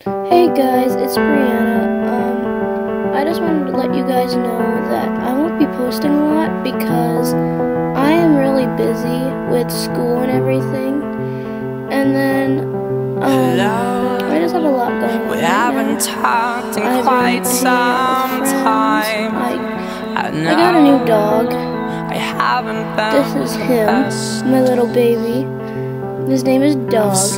Hey guys, it's Brianna. I just wanted to let you guys know that I won't be posting a lot because I am really busy with school and everything. And then, I just have a lot going on. We haven't talked in quite some time. I got a new dog. I haven't been. This is him, my little baby. His name is Dog. He's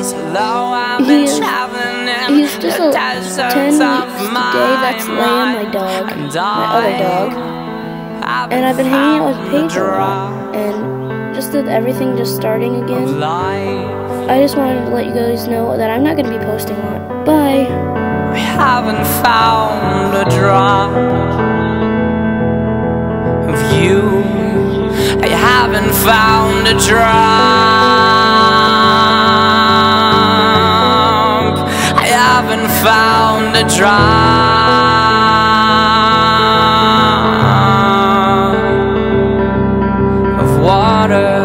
just 10 weeks today. That's Leia, my dog, my other dog. And I've been hanging out with Paige a lot, and just with everything just starting again, I just wanted to let you guys know that I'm not going to be posting a lot. Bye. We haven't found a drop of you. I haven't found a drop. Found a drop of water.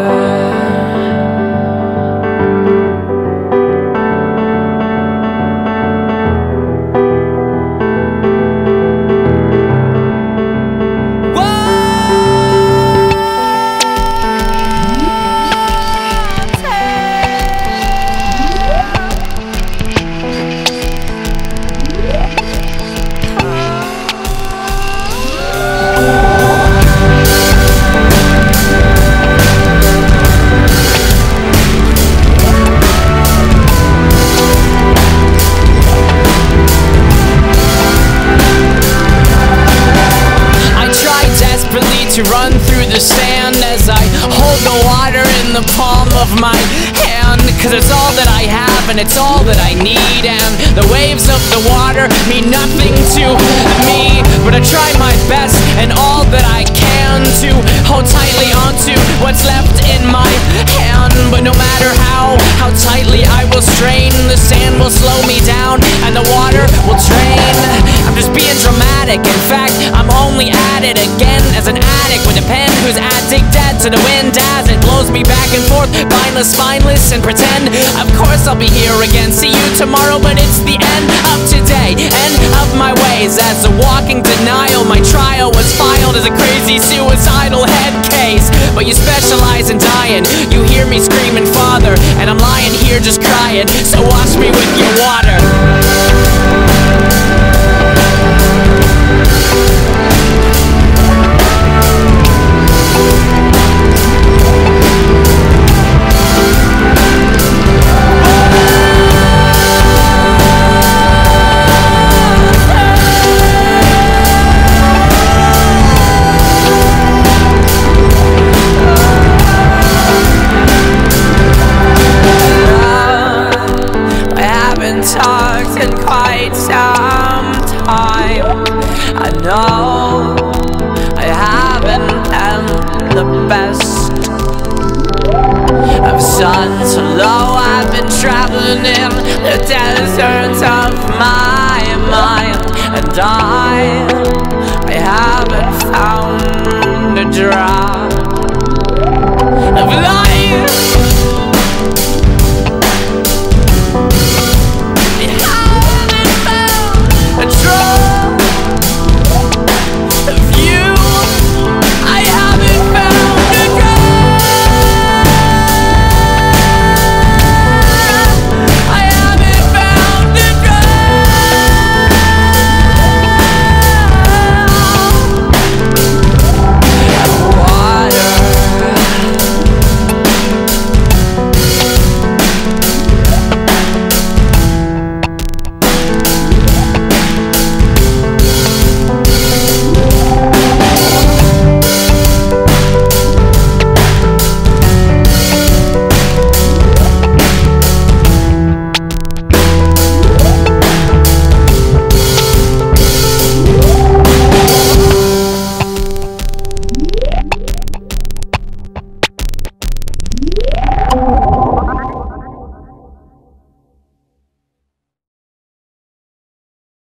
To run through the sand as I hold the water in the palm of my hand, 'cause it's all that I have and it's all that I need, and the waves of the water mean nothing to me, but I try my best and all that I can to hold tightly onto what's left in my hand. But no matter how tightly I will strain, the sand will slow me down and the water will drain. I'm just being dramatic, in fact I'm only at it again as an addict with a pen who's addicted to the wind as it blows me back and forth, mindless, spineless, and pretend. Of course I'll be here again, see you tomorrow, but it's the end of today, end of my ways. As a walking denial, my trial was filed as a crazy suicidal head case. But you specialize in dying, you hear me screaming Father, and I'm lying here just crying, so wash me with your water. Talked in quite some time. I know I haven't been the best of sons. Although I've been traveling in the deserts of my mind, and I haven't found a drop